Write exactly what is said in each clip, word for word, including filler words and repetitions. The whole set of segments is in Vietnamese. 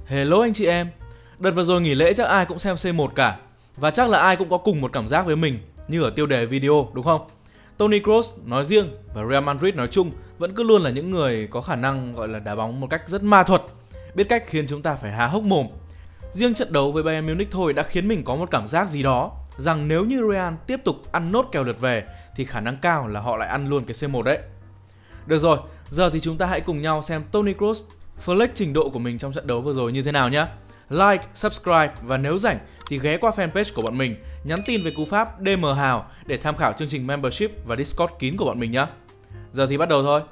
Hello anh chị em. Đợt vừa rồi nghỉ lễ chắc ai cũng xem C một cả. Và chắc là ai cũng có cùng một cảm giác với mình như ở tiêu đề video, đúng không? Toni Kroos nói riêng và Real Madrid nói chung vẫn cứ luôn là những người có khả năng gọi là đá bóng một cách rất ma thuật, biết cách khiến chúng ta phải há hốc mồm. Riêng trận đấu với Bayern Munich thôi đã khiến mình có một cảm giác gì đó rằng nếu như Real tiếp tục ăn nốt kèo lượt về thì khả năng cao là họ lại ăn luôn cái C một đấy. Được rồi, giờ thì chúng ta hãy cùng nhau xem Toni Kroos flex trình độ của mình trong trận đấu vừa rồi như thế nào nhé. Like, subscribe và nếu rảnh thì ghé qua fanpage của bọn mình, nhắn tin về cú pháp đê em Hào để tham khảo chương trình membership và Discord kín của bọn mình nhé. Giờ thì bắt đầu thôi.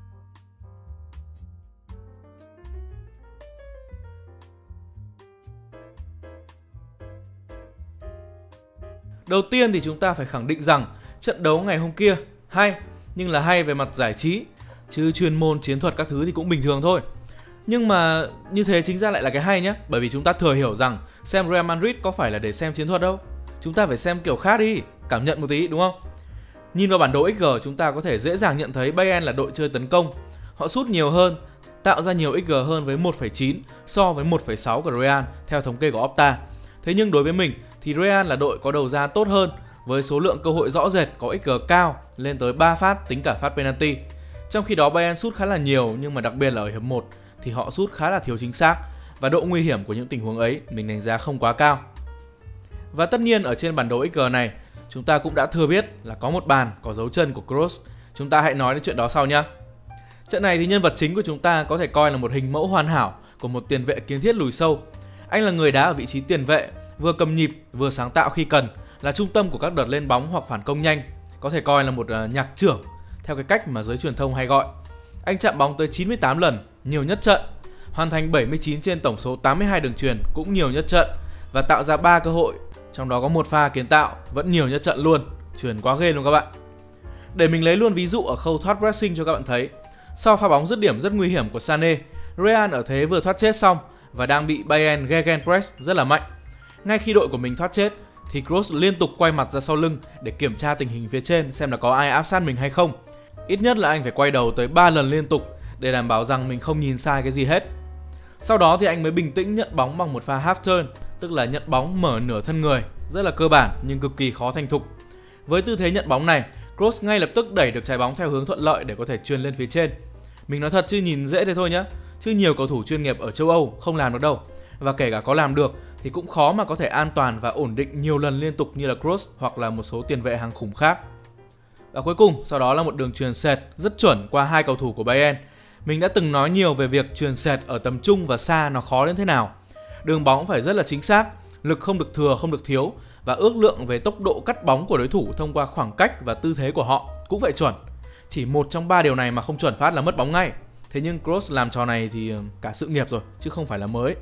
Đầu tiên thì chúng ta phải khẳng định rằng trận đấu ngày hôm kia hay, nhưng là hay về mặt giải trí, chứ chuyên môn chiến thuật các thứ thì cũng bình thường thôi. Nhưng mà như thế chính ra lại là cái hay nhé, bởi vì chúng ta thừa hiểu rằng xem Real Madrid có phải là để xem chiến thuật đâu. Chúng ta phải xem kiểu khác đi, cảm nhận một tí, đúng không? Nhìn vào bản đồ ích giê chúng ta có thể dễ dàng nhận thấy Bayern là đội chơi tấn công. Họ sút nhiều hơn, tạo ra nhiều ích giê hơn với một phẩy chín so với một phẩy sáu của Real theo thống kê của Opta. Thế nhưng đối với mình thì Real là đội có đầu ra tốt hơn với số lượng cơ hội rõ rệt có ích giê cao lên tới ba phát tính cả phát penalty. Trong khi đó Bayern sút khá là nhiều, nhưng mà đặc biệt là ở hiệp một thì họ sút khá là thiếu chính xác và độ nguy hiểm của những tình huống ấy mình đánh giá không quá cao. Và tất nhiên ở trên bản đồ ích giê này chúng ta cũng đã thừa biết là có một bàn có dấu chân của Kroos. Chúng ta hãy nói đến chuyện đó sau nhé. Trận này thì nhân vật chính của chúng ta có thể coi là một hình mẫu hoàn hảo của một tiền vệ kiến thiết lùi sâu. Anh là người đá ở vị trí tiền vệ, vừa cầm nhịp vừa sáng tạo khi cần, là trung tâm của các đợt lên bóng hoặc phản công nhanh, có thể coi là một uh, nhạc trưởng theo cái cách mà giới truyền thông hay gọi. Anh chạm bóng tới chín mươi tám lần, nhiều nhất trận, hoàn thành bảy mươi chín trên tổng số tám mươi hai đường chuyền, cũng nhiều nhất trận, và tạo ra ba cơ hội, trong đó có một pha kiến tạo, vẫn nhiều nhất trận luôn. Chuyền quá ghê luôn các bạn. Để mình lấy luôn ví dụ ở khâu thoát pressing cho các bạn thấy. Sau pha bóng dứt điểm rất nguy hiểm của Sané, Real ở thế vừa thoát chết xong và đang bị Bayern gegenpress rất là mạnh. Ngay khi đội của mình thoát chết thì Kroos liên tục quay mặt ra sau lưng để kiểm tra tình hình phía trên xem là có ai áp sát mình hay không. Ít nhất là anh phải quay đầu tới ba lần liên tục để đảm bảo rằng mình không nhìn sai cái gì hết. Sau đó thì anh mới bình tĩnh nhận bóng bằng một pha half turn, tức là nhận bóng mở nửa thân người, rất là cơ bản nhưng cực kỳ khó thành thục. Với tư thế nhận bóng này, Kroos ngay lập tức đẩy được trái bóng theo hướng thuận lợi để có thể chuyền lên phía trên. Mình nói thật chứ nhìn dễ thế thôi nhá, chứ nhiều cầu thủ chuyên nghiệp ở châu Âu không làm được đâu. Và kể cả có làm được thì cũng khó mà có thể an toàn và ổn định nhiều lần liên tục như là Kroos hoặc là một số tiền vệ hàng khủng khác. Và cuối cùng, sau đó là một đường chuyền sệt rất chuẩn qua hai cầu thủ của Bayern. Mình đã từng nói nhiều về việc chuyền sệt ở tầm trung và xa nó khó đến thế nào. Đường bóng phải rất là chính xác, lực không được thừa không được thiếu, và ước lượng về tốc độ cắt bóng của đối thủ thông qua khoảng cách và tư thế của họ cũng phải chuẩn. Chỉ một trong ba điều này mà không chuẩn phát là mất bóng ngay. Thế nhưng Kroos làm trò này thì cả sự nghiệp rồi, chứ không phải là mới.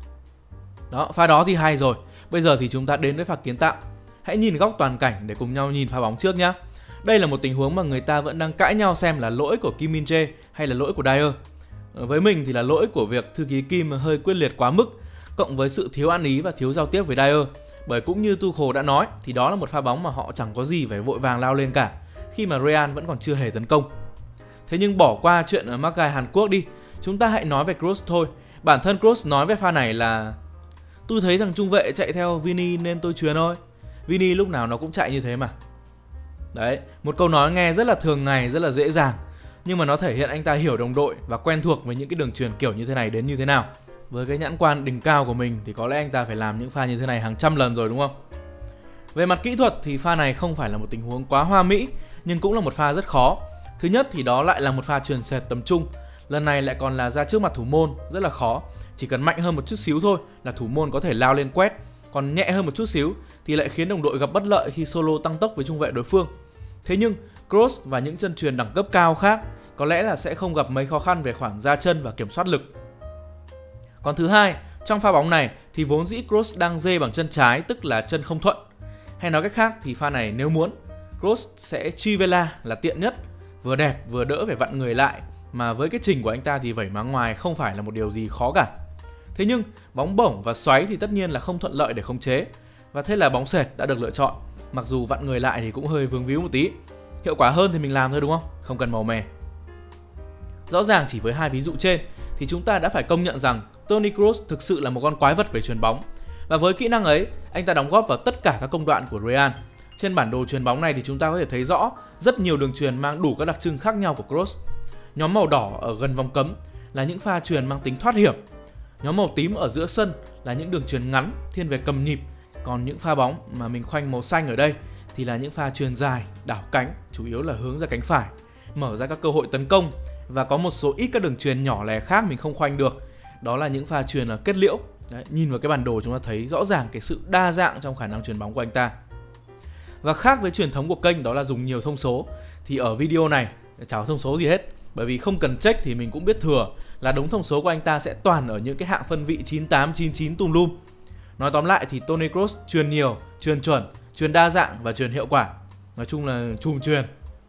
Đó, pha đó thì hay rồi. Bây giờ thì chúng ta đến với pha kiến tạo. Hãy nhìn góc toàn cảnh để cùng nhau nhìn pha bóng trước nhé. Đây là một tình huống mà người ta vẫn đang cãi nhau xem là lỗi của Kim Min-jae hay là lỗi của Dyer. Với mình thì là lỗi của việc thư ký Kim hơi quyết liệt quá mức, cộng với sự thiếu ăn ý và thiếu giao tiếp với Dyer. Bởi cũng như Tuchel đã nói thì đó là một pha bóng mà họ chẳng có gì phải vội vàng lao lên cả, khi mà Real vẫn còn chưa hề tấn công. Thế nhưng bỏ qua chuyện mắc gai Hàn Quốc đi, chúng ta hãy nói về Kroos thôi. Bản thân Kroos nói về pha này là: tôi thấy thằng trung vệ chạy theo Vini nên tôi chuyền thôi. Vini lúc nào nó cũng chạy như thế mà. Đấy, một câu nói nghe rất là thường ngày, rất là dễ dàng, nhưng mà nó thể hiện anh ta hiểu đồng đội và quen thuộc với những cái đường chuyền kiểu như thế này đến như thế nào. Với cái nhãn quan đỉnh cao của mình thì có lẽ anh ta phải làm những pha như thế này hàng trăm lần rồi, đúng không? Về mặt kỹ thuật thì pha này không phải là một tình huống quá hoa mỹ, nhưng cũng là một pha rất khó. Thứ nhất thì đó lại là một pha chuyền sệt tầm trung. Lần này lại còn là ra trước mặt thủ môn, rất là khó. Chỉ cần mạnh hơn một chút xíu thôi là thủ môn có thể lao lên quét, còn nhẹ hơn một chút xíu thì lại khiến đồng đội gặp bất lợi khi solo tăng tốc với trung vệ đối phương. Thế nhưng Kroos và những chân chuyền đẳng cấp cao khác có lẽ là sẽ không gặp mấy khó khăn về khoảng ra chân và kiểm soát lực. Còn thứ hai, trong pha bóng này thì vốn dĩ Kroos đang dê bằng chân trái, tức là chân không thuận. Hay nói cách khác thì pha này nếu muốn, Kroos sẽ trivela là tiện nhất, vừa đẹp vừa đỡ phải vặn người lại, mà với cái trình của anh ta thì vẩy má ngoài không phải là một điều gì khó cả. Thế nhưng bóng bổng và xoáy thì tất nhiên là không thuận lợi để khống chế, và thế là bóng sệt đã được lựa chọn. Mặc dù vặn người lại thì cũng hơi vướng víu một tí. Hiệu quả hơn thì mình làm thôi, đúng không? Không cần màu mè. Rõ ràng chỉ với hai ví dụ trên thì chúng ta đã phải công nhận rằng Toni Kroos thực sự là một con quái vật về chuyền bóng. Và với kỹ năng ấy, anh ta đóng góp vào tất cả các công đoạn của Real. Trên bản đồ chuyền bóng này thì chúng ta có thể thấy rõ rất nhiều đường chuyền mang đủ các đặc trưng khác nhau của Kroos. Nhóm màu đỏ ở gần vòng cấm là những pha chuyền mang tính thoát hiểm. Nhóm màu tím ở giữa sân là những đường chuyền ngắn thiên về cầm nhịp. Còn những pha bóng mà mình khoanh màu xanh ở đây thì là những pha chuyền dài, đảo cánh, chủ yếu là hướng ra cánh phải, mở ra các cơ hội tấn công. Và có một số ít các đường chuyền nhỏ lẻ khác mình không khoanh được. Đó là những pha chuyền là kết liễu. Đấy, nhìn vào cái bản đồ chúng ta thấy rõ ràng cái sự đa dạng trong khả năng chuyền bóng của anh ta. Và khác với truyền thống của kênh đó là dùng nhiều thông số, thì ở video này chả có thông số gì hết. Bởi vì không cần check thì mình cũng biết thừa là đống thông số của anh ta sẽ toàn ở những cái hạng phân vị chín tám, chín chín tùm lum. Nói tóm lại thì Toni Kroos chuyền nhiều, chuyền chuẩn, chuyền đa dạng và chuyền hiệu quả. Nói chung là chùm chuyền.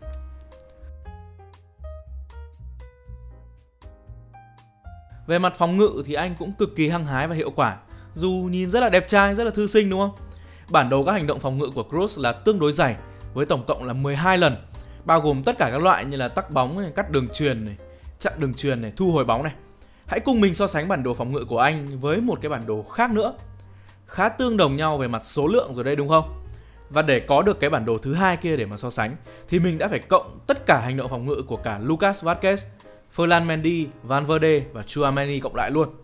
Về mặt phòng ngự thì anh cũng cực kỳ hăng hái và hiệu quả. Dù nhìn rất là đẹp trai, rất là thư sinh đúng không? Bản đồ các hành động phòng ngự của Kroos là tương đối dày, với tổng cộng là mười hai lần, bao gồm tất cả các loại như là tắc bóng, cắt đường chuyền này, chặn đường chuyền này, thu hồi bóng này. Hãy cùng mình so sánh bản đồ phòng ngự của anh với một cái bản đồ khác nữa. Khá tương đồng nhau về mặt số lượng rồi đây đúng không? Và để có được cái bản đồ thứ hai kia để mà so sánh thì mình đã phải cộng tất cả hành động phòng ngự của cả Lucas Vazquez, Ferland Mendy, Valverde và Tchouaméni cộng lại luôn.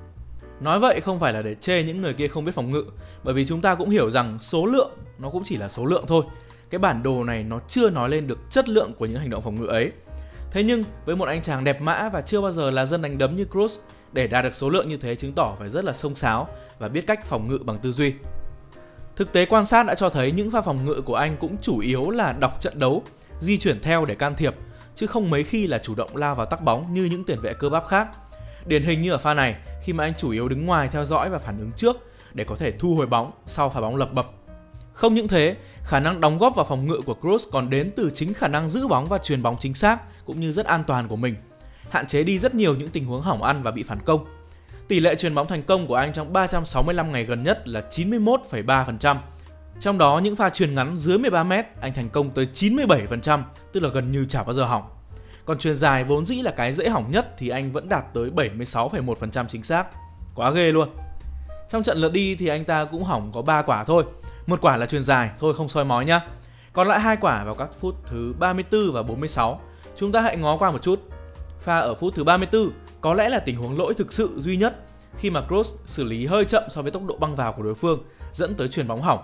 Nói vậy không phải là để chê những người kia không biết phòng ngự, bởi vì chúng ta cũng hiểu rằng số lượng nó cũng chỉ là số lượng thôi. Cái bản đồ này nó chưa nói lên được chất lượng của những hành động phòng ngự ấy. Thế nhưng với một anh chàng đẹp mã và chưa bao giờ là dân đánh đấm như Kroos, để đạt được số lượng như thế chứng tỏ phải rất là xông xáo và biết cách phòng ngự bằng tư duy. Thực tế quan sát đã cho thấy những pha phòng ngự của anh cũng chủ yếu là đọc trận đấu, di chuyển theo để can thiệp, chứ không mấy khi là chủ động lao vào tắc bóng như những tiền vệ cơ bắp khác. Điển hình như ở pha này, khi mà anh chủ yếu đứng ngoài theo dõi và phản ứng trước để có thể thu hồi bóng sau pha bóng lập bập. Không những thế, khả năng đóng góp vào phòng ngự của Kroos còn đến từ chính khả năng giữ bóng và chuyền bóng chính xác cũng như rất an toàn của mình, hạn chế đi rất nhiều những tình huống hỏng ăn và bị phản công. Tỷ lệ chuyền bóng thành công của anh trong ba trăm sáu mươi lăm ngày gần nhất là chín mươi mốt phẩy ba phần trăm. Trong đó những pha chuyền ngắn dưới mười ba mét anh thành công tới chín mươi bảy phần trăm, tức là gần như chả bao giờ hỏng. Còn chuyền dài vốn dĩ là cái dễ hỏng nhất thì anh vẫn đạt tới bảy mươi sáu phẩy một phần trăm chính xác. Quá ghê luôn. Trong trận lượt đi thì anh ta cũng hỏng có ba quả thôi. Một quả là chuyền dài, thôi không soi mói nhá. Còn lại hai quả vào các phút thứ ba mươi tư và bốn mươi sáu. Chúng ta hãy ngó qua một chút. Pha ở phút thứ ba mươi tư có lẽ là tình huống lỗi thực sự duy nhất khi mà Kroos xử lý hơi chậm so với tốc độ băng vào của đối phương, dẫn tới chuyền bóng hỏng.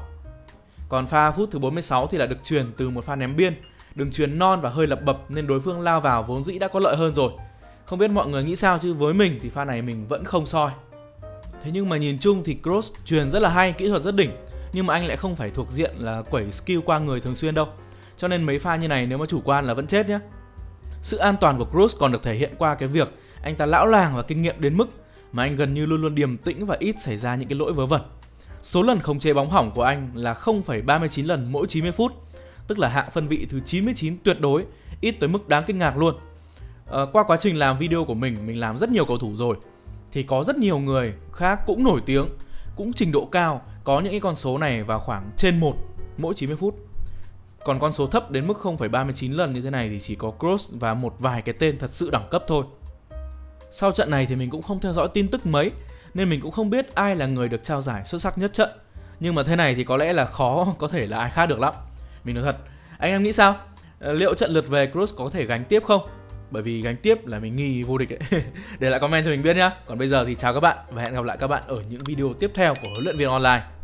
Còn pha phút thứ bốn mươi sáu thì là được chuyền từ một pha ném biên, đường chuyền non và hơi lập bập nên đối phương lao vào vốn dĩ đã có lợi hơn rồi. Không biết mọi người nghĩ sao chứ với mình thì pha này mình vẫn không soi. Thế nhưng mà nhìn chung thì Kroos chuyền rất là hay, kỹ thuật rất đỉnh, nhưng mà anh lại không phải thuộc diện là quẩy skill qua người thường xuyên đâu. Cho nên mấy pha như này nếu mà chủ quan là vẫn chết nhé. Sự an toàn của Kroos còn được thể hiện qua cái việc anh ta lão làng và kinh nghiệm đến mức mà anh gần như luôn luôn điềm tĩnh và ít xảy ra những cái lỗi vớ vẩn. Số lần khống chế bóng hỏng của anh là không phẩy ba mươi chín lần mỗi chín mươi phút, tức là hạng phân vị thứ chín mươi chín tuyệt đối, ít tới mức đáng kinh ngạc luôn. À, qua quá trình làm video của mình, mình làm rất nhiều cầu thủ rồi, thì có rất nhiều người khác cũng nổi tiếng, cũng trình độ cao, có những cái con số này vào khoảng trên một mỗi chín mươi phút. Còn con số thấp đến mức không phẩy ba mươi chín lần như thế này thì chỉ có Kroos và một vài cái tên thật sự đẳng cấp thôi. Sau trận này thì mình cũng không theo dõi tin tức mấy, nên mình cũng không biết ai là người được trao giải xuất sắc nhất trận. Nhưng mà thế này thì có lẽ là khó có thể là ai khác được lắm. Mình nói thật, anh em nghĩ sao? Liệu trận lượt về Kroos có thể gánh tiếp không? Bởi vì gánh tiếp là mình nghi vô địch ấy. Để lại comment cho mình biết nhá. Còn bây giờ thì chào các bạn và hẹn gặp lại các bạn ở những video tiếp theo của Huấn luyện viên online.